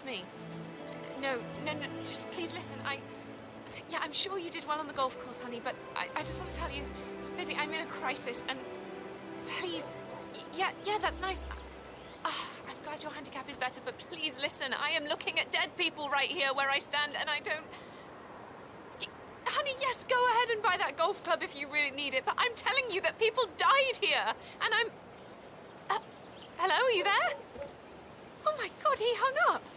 me. No, just please listen. Yeah, I'm sure you did well on the golf course, honey, but I just want to tell you, baby, I'm in a crisis, and please, yeah, that's nice. I'm glad your handicap is better, but please listen. I am looking at dead people right here where I stand, and I don't... Honey, yes, go ahead and buy that golf club if you really need it, but I'm telling you that people died here, and I'm... hello, are you there? Oh my God, he hung up.